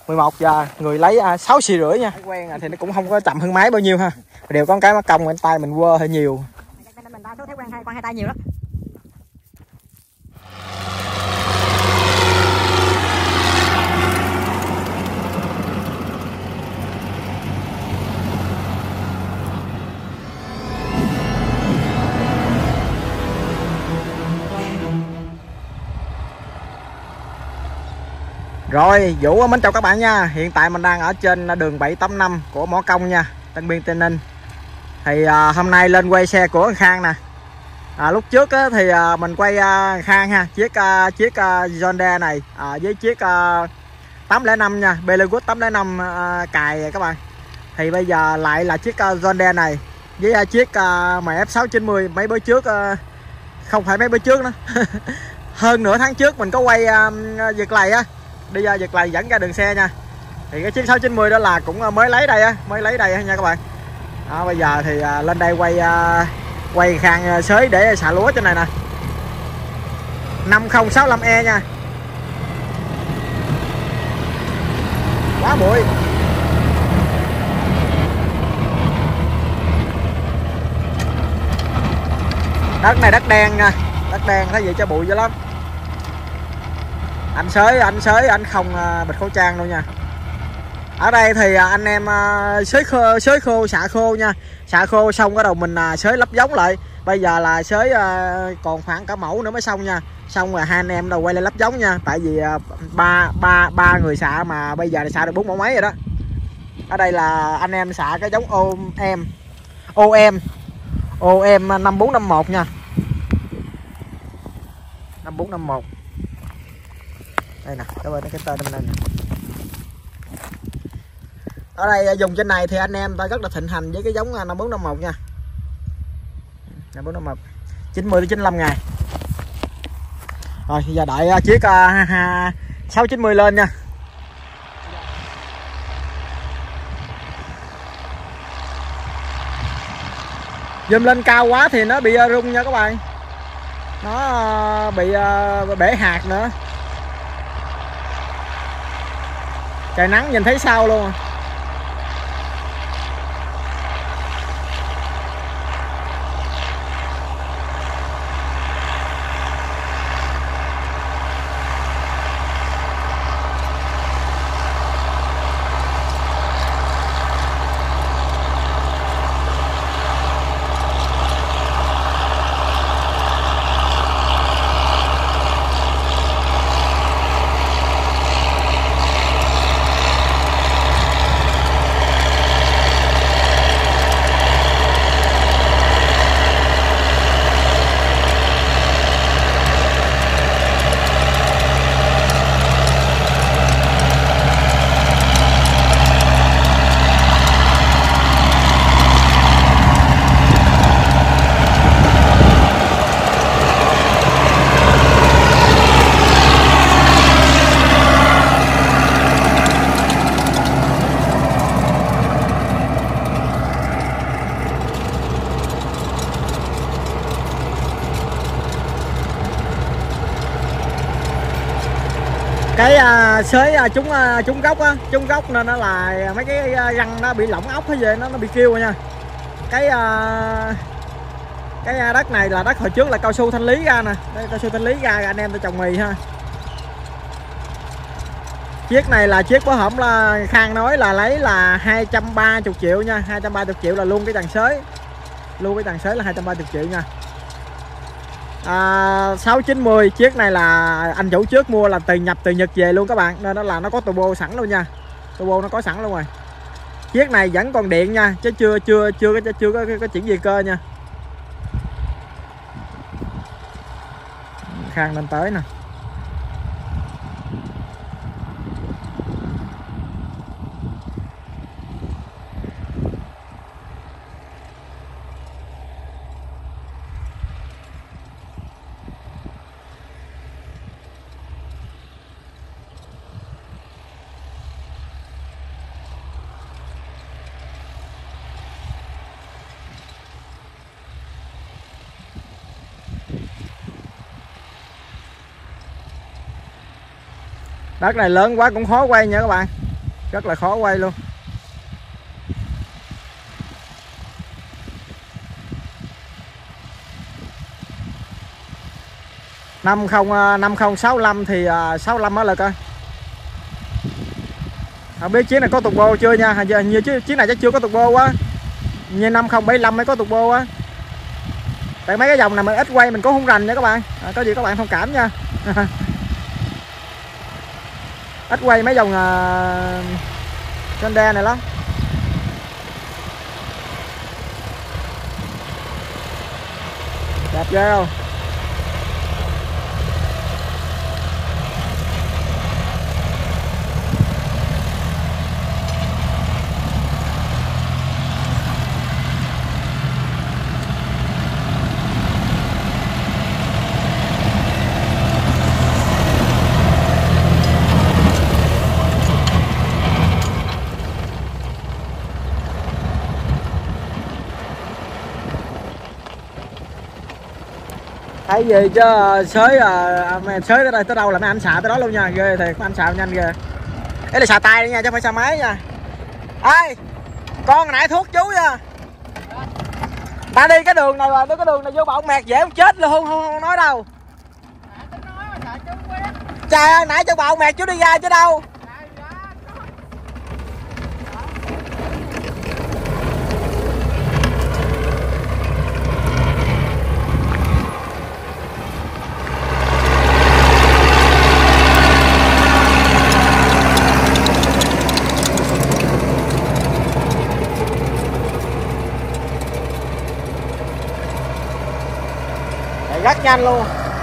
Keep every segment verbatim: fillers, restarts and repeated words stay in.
mười một giờ người lấy à, sáu xì rưỡi nha. Quen thì nó cũng không có chậm hơn máy bao nhiêu ha. Đều có cái mắt cong bên tay mình quơ hơi nhiều. Mình ta thấy quen hai con hai tay nhiều lắm. Rồi, Vũ mến chào các bạn nha. Hiện tại mình đang ở trên đường bảy tám năm của Mỏ Công nha, Tân Biên Tây Ninh. Thì à, hôm nay lên quay xe của Khang nè. À, lúc trước á, thì à, mình quay à, Khang ha, chiếc à, chiếc à, John Deere này à, với chiếc à, tám không năm nha, Belarus tám không năm à, cài các bạn. Thì bây giờ lại là chiếc à, John Deere này với à, chiếc à, em ép sáu chín mươi. Mấy bữa trước à, không phải mấy bữa trước nữa hơn nửa tháng trước mình có quay à, giật lầy á, đi uh, giật lầy dẫn ra đường xe nha. Thì cái chiếc sáu chín mươi đó là cũng uh, mới lấy đây á, mới lấy đây nha các bạn. Đó, bây giờ thì uh, lên đây quay uh, quay Khang uh, xới để xả lúa trên này nè. năm không sáu lăm E nha. Quá bụi. Đất này đất đen nha, đất đen thấy vậy cho bụi dữ lắm. Anh xới anh xới anh không bịt khẩu trang đâu nha. Ở đây thì anh em xới khô xới khô xạ khô nha, xạ khô xong cái đầu mình xới lắp giống lại. Bây giờ là xới còn khoảng cả mẫu nữa mới xong nha. Xong rồi hai anh em đâu quay lên lắp giống nha, tại vì ba ba ba người xạ mà bây giờ thì xạ được bốn mẫu mấy rồi đó. Ở đây là anh em xạ cái giống ô em ô em ô em năm bốn năm một nha, năm bốn năm một. Đây nè, các bạn cái tên bên đây nè. Ở đây dùng trên này thì anh em ta rất là thịnh hành với cái giống năm bốn năm một nha. năm bốn năm một chín mươi đến chín mươi lăm ngày. Rồi giờ đợi chiếc uh, sáu chín mươi lên nha. Zoom lên cao quá thì nó bị rung nha các bạn. Nó bị uh, bể hạt nữa. Trời nắng nhìn thấy sao luôn. Cái uh, xới uh, trúng uh, trúng gốc á, trúng gốc nên nó là mấy cái uh, răng nó bị lỏng ốc hay gì nó nó bị kêu rồi nha. Cái uh, cái uh, đất này là đất hồi trước là cao su thanh lý ra nè, đây cao su thanh lý ra anh em ta trồng mì ha. Chiếc này là chiếc bữa hổm là Khang nói là lấy là hai trăm ba mươi triệu nha, hai trăm ba mươi triệu là luôn cái dàn xới, luôn cái dàn xới là hai trăm ba mươi triệu nha. À, sáu chín mươi chiếc này là anh chủ trước mua là từ nhập từ Nhật về luôn các bạn, nên nó là nó có turbo sẵn luôn nha, turbo nó có sẵn luôn rồi. Chiếc này vẫn còn điện nha, chứ chưa chưa chưa chưa, chưa có, có chuyển về cơ nha. Khang lên tới nè. Đất này lớn quá cũng khó quay nha các bạn. rất là khó quay luôn. năm không năm không sáu lăm thì uh, sáu lăm á là coi. Không biết chiếc này có turbo chưa nha, hình như, như chiếc, chiếc này chắc chưa có turbo quá. Như năm không bảy lăm mới có turbo á. Tại mấy cái dòng này mình ít quay mình cũng không rành nha các bạn. À, có gì các bạn thông cảm nha. Ít quay mấy dòng uh, trên đe này lắm. Đẹp ghê không? Thấy gì chứ sới à, sới tới đây tới đâu là mấy anh xạ tới đó luôn nha, ghê thiệt, mấy anh xạ nhanh ghê. Đấy là xạ tay đi nha chứ không phải xạ máy nha. Ê, con nãy thuốc chú nha. Ta đi cái đường này mà, tới cái đường này vô bọng mẹt dễ không chết luôn, không không, không nói đâu. Trời ơi, nãy cho bọng mẹt chú đi ra chứ đâu. Rất nhanh luôn.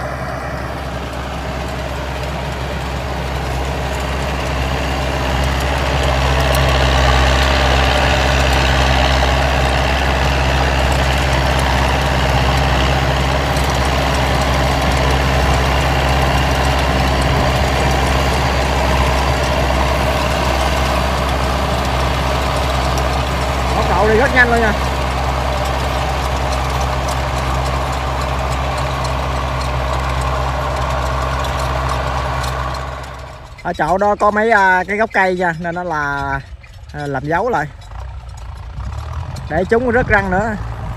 Tốc độ đi rất nhanh luôn nha. Ở chỗ đó có mấy uh, cái gốc cây nha, nên nó là uh, làm dấu lại để chúng rớt răng nữa.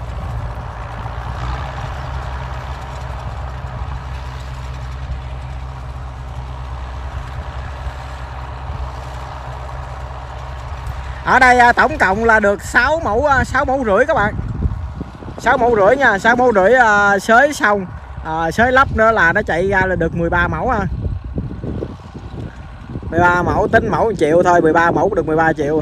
Ở đây uh, tổng cộng là được sáu mẫu uh, sáu mẫu rưỡi các bạn. sáu mẫu rưỡi nha, sáu mẫu rưỡi uh, xới xong, uh, xới lắp nữa là nó chạy ra là được mười ba mẫu ha. mười ba mẫu tính mẫu một triệu thôi, mười ba mẫu được mười ba triệu.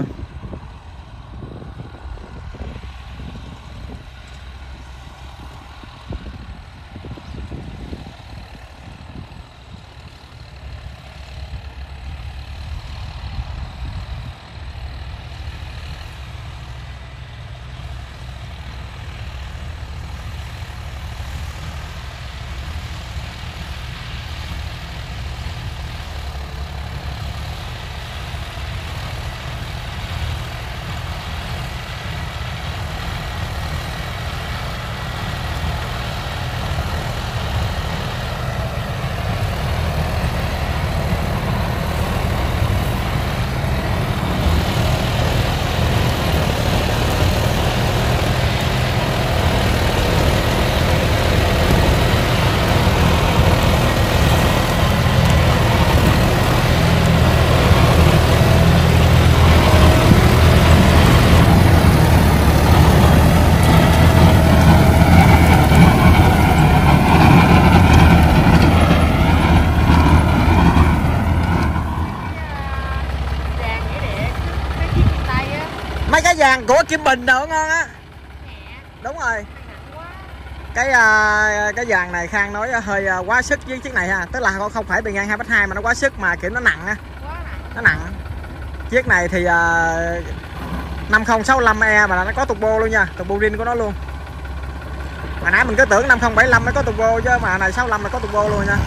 Mấy cái vàng của Kim Bình đâu ngon á. Đúng rồi. Cái uh, cái vàng này Khang nói hơi uh, quá sức với chiếc này ha, tức là không phải bề ngang hai mét hai mà nó quá sức mà kiểu nó nặng á. Nó nặng. Chiếc này thì uh, năm không sáu lăm e mà nó có turbo luôn nha, turbo rin của nó luôn. Mà nãy mình cứ tưởng năm không bảy lăm mới có turbo chứ mà này sáu lăm là có turbo luôn nha.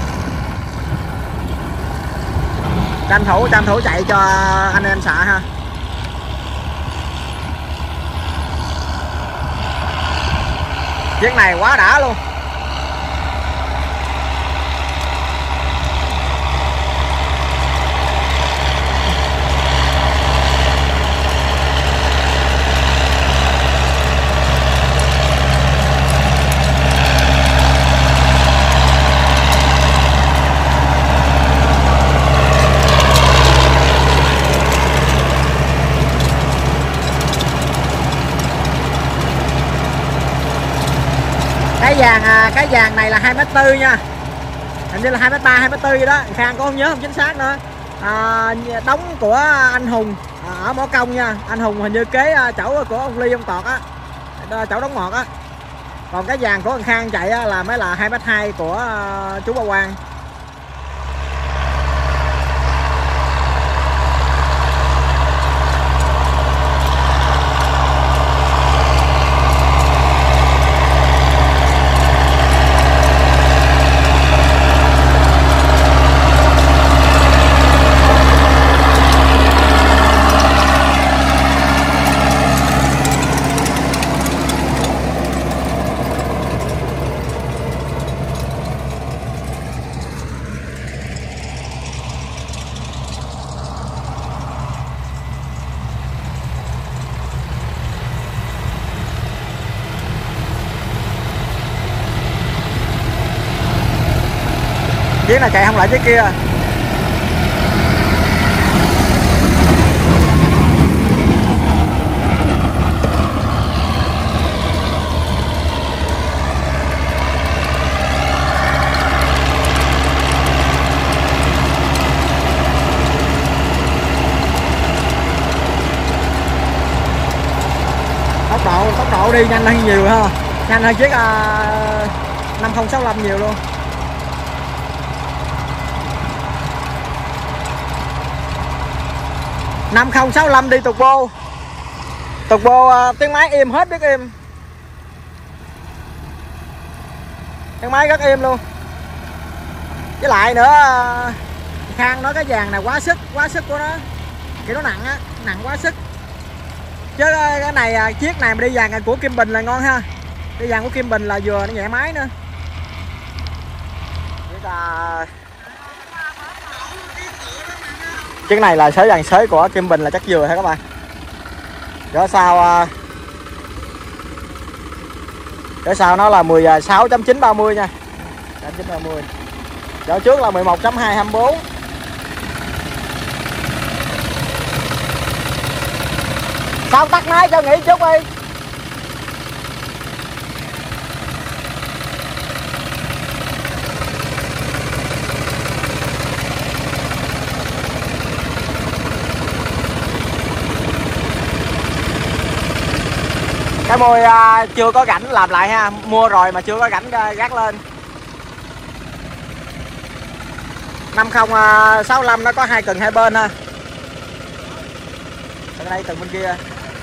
Tranh thủ tranh thủ chạy cho anh em xạ ha. Chiếc này quá đã luôn. Cái vàng à, cái vàng này là hai mét tư nha. Hình như là hai mét ba, hai mét tư gì đó. Khang có không nhớ không chính xác nữa. À, đóng của anh Hùng ở Mỏ Công nha. Anh Hùng hình như kế chậu của ông Ly ông Tọt á, chậu đóng ngọt á. Còn cái vàng của anh Khang chạy á, là mới là hai mét hai của chú Ba Quang. Chiếc này chạy không lại chiếc kia. Tốc độ tốc độ đi nhanh hơn nhiều ha, nhanh hơn chiếc uh, năm không sáu lăm nhiều luôn. năm không sáu lăm đi turbo. Turbo uh, tiếng máy êm hết, biết êm. Tiếng máy rất êm luôn. Với lại nữa uh, Khang nói cái vàng này quá sức, quá sức của nó. Kiểu nó nặng á, nặng quá sức. Chứ uh, cái này uh, chiếc này mà đi vàng của Kim Bình là ngon ha. Đi vàng của Kim Bình là vừa nó nhẹ máy nữa. Là... chiếc này là sới vàng sới của Kim Bình là chắc vừa ha các bạn. Chỗ sau chỗ sau nó là mười sáu chấm chín ba mươi nha. chín ba mươi. Chỗ trước là mười một chấm hai hai bốn. Sao tắt máy cho nghỉ chút đi. Cái môi uh, chưa có rãnh làm lại ha, mua rồi mà chưa có rãnh uh, gác lên. năm không sáu lăm nó có hai cần hai bên ha. Từ đây từ bên kia.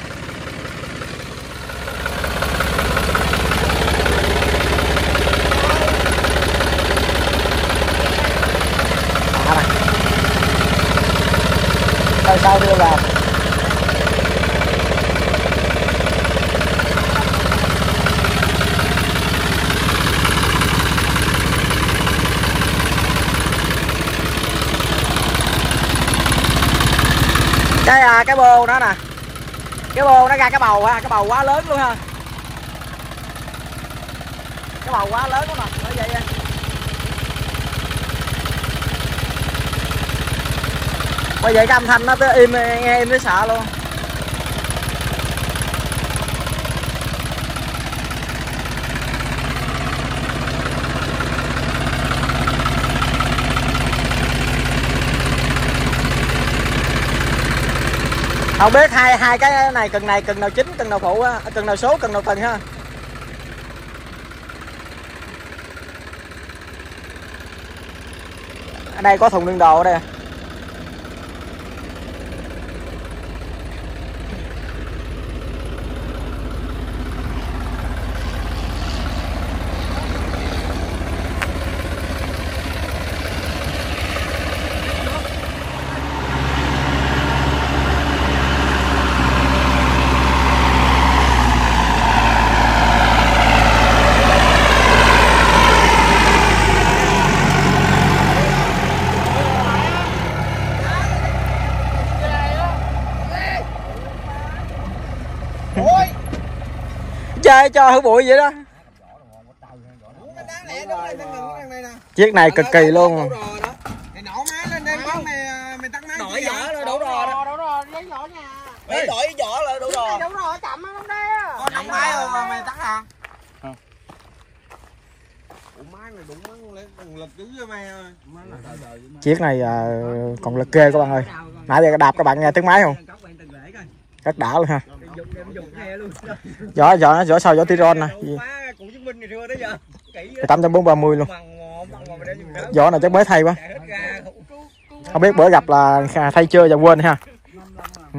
Đây sao đưa vào. Cái à, cái bô đó nè, cái bô nó ra cái bầu ha, cái bầu quá lớn luôn ha, cái bầu quá lớn đó mà, bởi vậy. Bởi vậy cái âm thanh nó tới im, nghe im tới sợ luôn. Không biết hai hai cái này cần này cần nào chính, cần nào phụ á, cần nào số, cần nào cần ha. Ở đây có thùng đựng đồ ở đây. Chơi cho hư bụi vậy đó. Chiếc này cực kỳ luôn. Đổi vỏ rồi, đủ rồi đó. Đủ rồi, giấy vỏ nha. Mày đổi vỏ là đủ rồi. Đủ rồi, chậm lắm đây á. Con nóng máy không mà mày tắt hả? Chiếc này à, còn lực ghê các bạn ơi. Nãy giờ đạp các bạn nghe tiếng máy không? Rất đã luôn ha. Giỏ giỏ giỏ sau giỏ Tiron nè. tám trăm bốn mươi luôn. Giỏ này chắc mới thay quá. Không biết bữa gặp là thay chưa và quên ha. Ừ.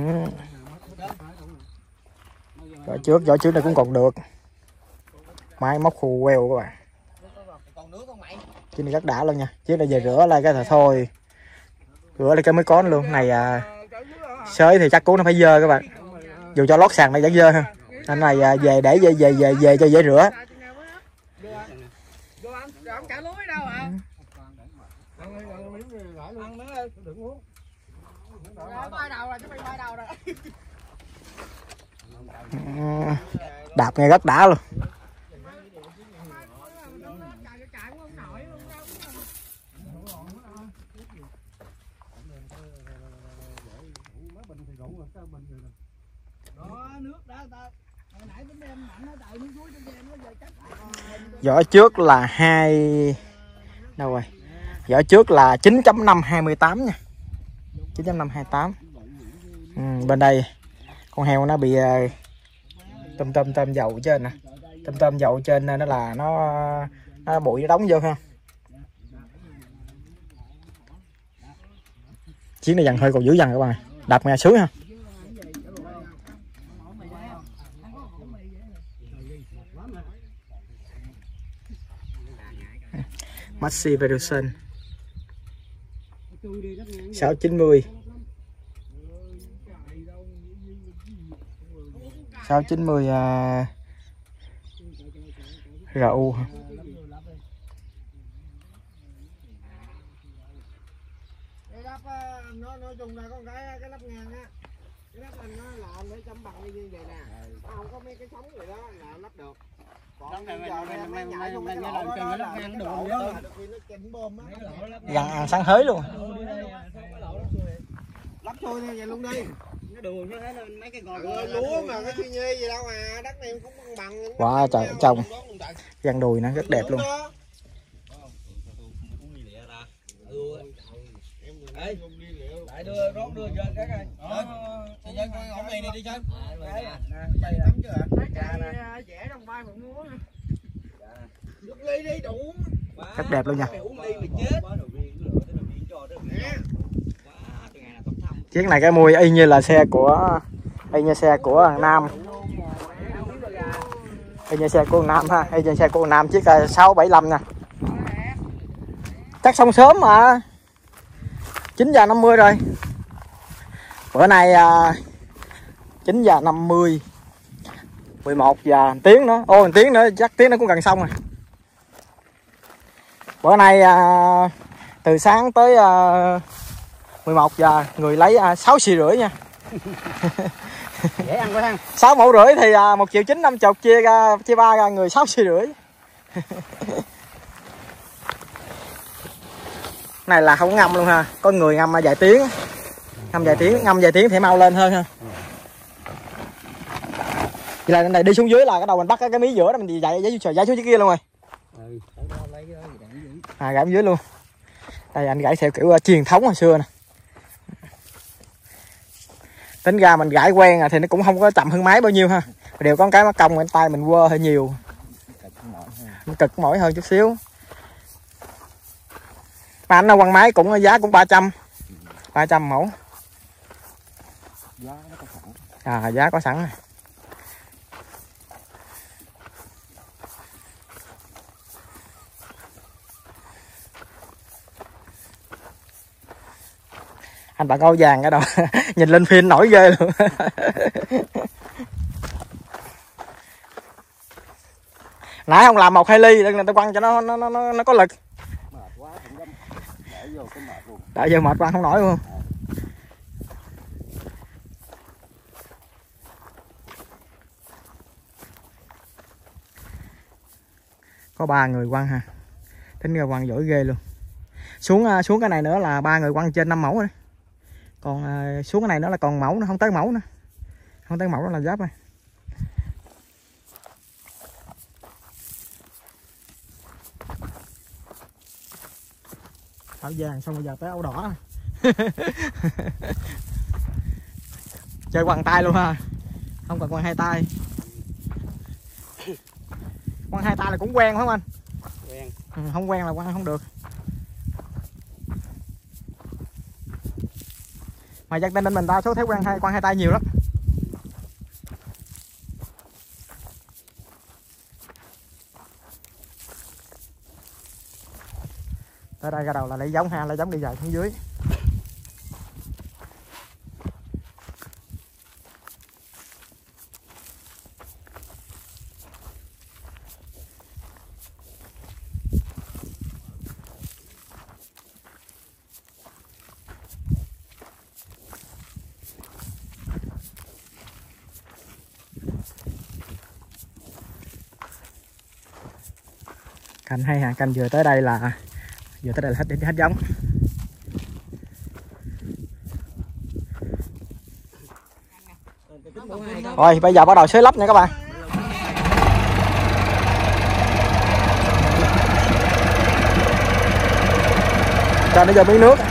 Giỏ trước giỏ trước này cũng còn được. Máy móc khù queo các bạn. Chiếc này rất đã luôn nha. Chiếc này về rửa lại cái là thôi. Rửa lại cái mới có luôn. Này à, sới thì chắc cú nó phải dơ các bạn. Dù cho lót sàn này vẫn dơ ha. Anh này à, về để về về về về cho dễ rửa. Đạp nghe rất đã luôn. Giỏ trước là hai đâu rồi? Giỏ trước là chín chấm năm hai mươi tám nha. chín chấm năm hai mươi tám. Ừ, bên đây con heo nó bị tôm tôm tôm dầu trên nè. Tôm tôm dầu trên nó là nó, nó bụi nó đóng vô ha. Chiếc này dằn hơi còn dữ dằn các bạn. Đạp nghe sướng ha. Maxi Version sáu chín mươi sáu chín mươi uh, rờ u. Nó nói chung là con cái cái lắp ngang á, cái lắp anh nó làm để chấm bằng như vậy nè, không có mấy cái sống gì đó là lắp được. Gần ăn sáng hới luôn. Lắp thôi nha vậy luôn đi. Nó đường nó thấy lên mấy cái gò lúa mà cái suy nhi gì đâu mà đất này cũng không bằng. Wow trời trồng găng đùi nó rất đẹp luôn. Ê, lại đưa rót đưa cho cái coi. Thì dân con ổn này đi chân. Đây tắm chưa ạ? Dẻ trong vai một múa. Nước ly đi đủ. Rất đẹp luôn nha. Chiếc này cái mùi y như là xe của y như xe của thằng Nam. Y như xe của thằng Nam ha, y như xe của thằng Nam chiếc sáu bảy lăm nha. Chắc xong sớm mà. chín giờ năm mươi rồi. Bữa nay à, chín giờ năm mươi. mười một giờ tiếng nữa. Ô tiếng nữa chắc tiếng nó cũng gần xong rồi. Bữa nay à, từ sáng tới à, mười một giờ người lấy à, sáu xì rưỡi nha. Dễ ăn quá ha. sáu mẫu rưỡi thì à, một triệu chín năm chục chia ra chia ba ra người sáu xì rưỡi. Này là không ngâm luôn ha, có người ngâm vài tiếng, ngâm vài tiếng, ngâm vài tiếng thì mau lên hơn ha. Vậy là này đi xuống dưới là cái đầu mình bắt cái, cái mí giữa đó mình dạy giấy trời giấy xuống dưới kia luôn rồi. À gãy dưới luôn. Đây anh gãy theo kiểu uh, truyền thống hồi xưa nè. Tính ra mình gãy quen à thì nó cũng không có chậm hơn máy bao nhiêu ha. Đều có cái nó cong bên tay mình quơ hơi nhiều. Nó cực mỏi hơn chút xíu. Mà anh quăng máy cũng giá cũng ba trăm. ba trăm mẫu. À giá có sẵn. Anh bạn áo vàng ở đâu nhìn lên phim nổi ghê luôn. Nãy không làm một hai ly đừng là tao quăng cho nó nó nó nó có lực. Đợi giờ mệt quăng không nổi luôn. Có ba người quăng ha. Tính ra quăng giỏi ghê luôn. Xuống xuống cái này nữa là ba người quăng trên năm mẫu rồi. Còn xuống cái này nữa là còn mẫu nó không tới mẫu nữa. Không tới mẫu đó là giáp rồi. áo vàng xong bây giờ tới áo đỏ. Chơi quăng tay luôn ha, không cần quăng hai tay. Quăng hai tay là cũng quen phải không anh? Quen. Ừ, không quen là quăng không được. Mà dân Tây Ninh mình ta số thấy quăng hai quăng hai tay nhiều lắm. Tới đây ra đầu là lấy giống ha, lấy giống đi dài xuống dưới. Canh hay ha, canh vừa tới đây là vừa tới đây là hết hết giống. Rồi bây giờ bắt đầu xới lấp nha các bạn. Cho nó vô miếng nước.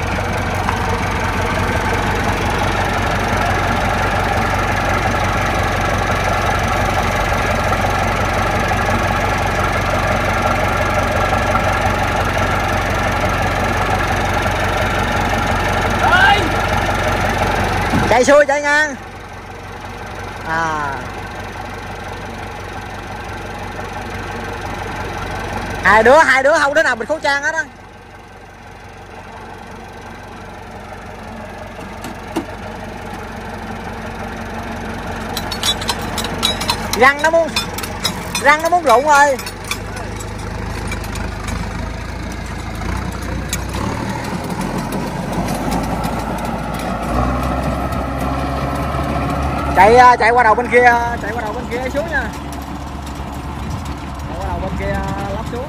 Chạy xuôi chạy ngang. À. Hai đứa hai đứa không đứa nào bịt khẩu trang hết á. Răng nó muốn răng nó muốn rụng rồi. Chạy chạy qua đầu bên kia, chạy qua đầu bên kia xuống nha. Chạy qua đầu bên kia lắp xuống.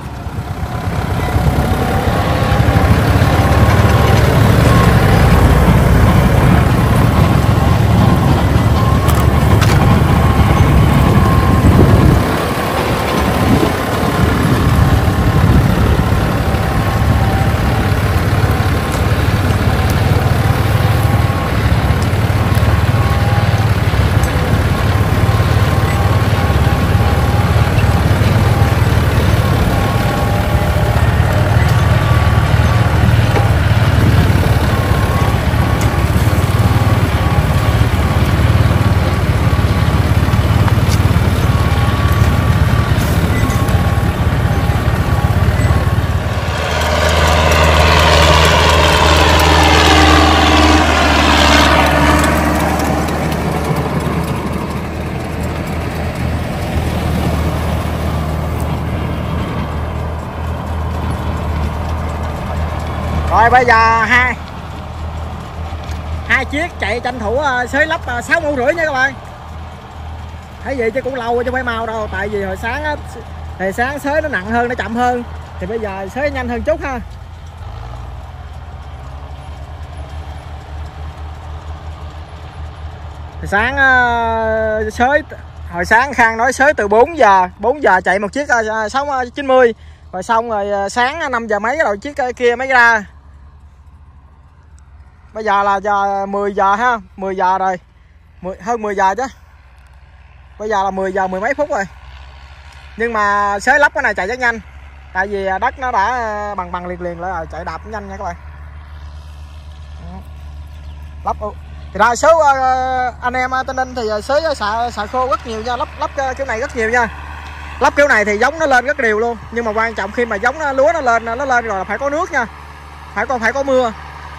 Rồi bây giờ hai hai chiếc chạy tranh thủ xới lấp sáu mẫu rưỡi nha các bạn. Thấy gì chứ cũng lâu chứ không phải mau đâu. Tại vì hồi sáng á, thì sáng xới nó nặng hơn, nó chậm hơn. Thì bây giờ xới nhanh hơn chút ha. Thì sáng uh, xới hồi sáng Khang nói xới từ bốn giờ bốn giờ chạy một chiếc uh, sáu chín mươi. Rồi xong rồi uh, sáng năm giờ mấy rồi chiếc kia mới ra. Bây giờ là giờ mười giờ ha, mười giờ rồi. mười, hơn mười giờ chứ. Bây giờ là mười giờ mười mấy phút rồi. Nhưng mà xới lắp cái này chạy rất nhanh. Tại vì đất nó đã bằng bằng liền liền lại rồi, chạy đạp nhanh nha các bạn. Lắp thì ra số uh, anh em Tây Ninh thì xới xạ xạ khô rất nhiều nha, lắp lắp kiểu này rất nhiều nha. Lắp kiểu này thì giống nó lên rất đều luôn, nhưng mà quan trọng khi mà giống nó, lúa nó lên nó lên rồi là phải có nước nha. Phải có phải có mưa.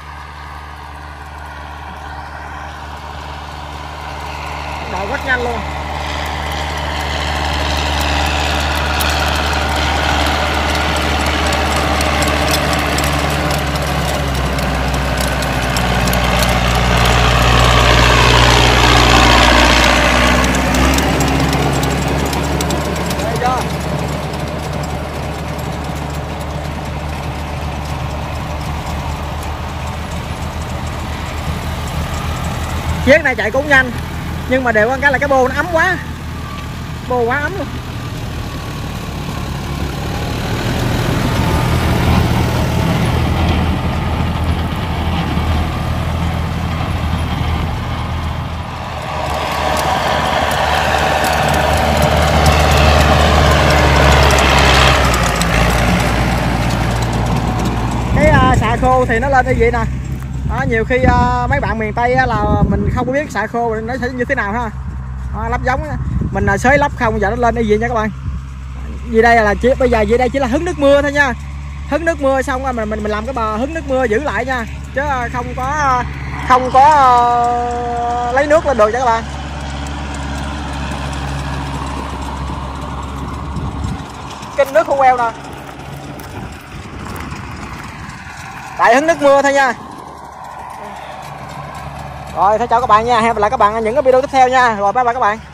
Độ rất nhanh luôn. Chiếc này chạy cũng nhanh, nhưng mà đều có cái là cái bô nó ấm quá, bô quá ấm luôn. thì nó lên như vậy nè. Đó, nhiều khi uh, mấy bạn miền Tây là mình không có biết xạ khô nó sẽ như thế nào ha. Đó, lắp giống mình là xới lắp không giờ nó lên như vậy nha các bạn. Vì đây là chỉ bây giờ vậy đây chỉ là hứng nước mưa thôi nha. Hứng nước mưa xong rồi mình mình mình làm cái bờ hứng nước mưa giữ lại nha, chứ không có không có uh, lấy nước lên được nha các bạn. Kinh nước khô queo nè. Tại hứng nước mưa thôi nha. Rồi, thôi chào các bạn nha, hẹn gặp lại các bạn ở những cái video tiếp theo nha. Rồi bye bye các bạn.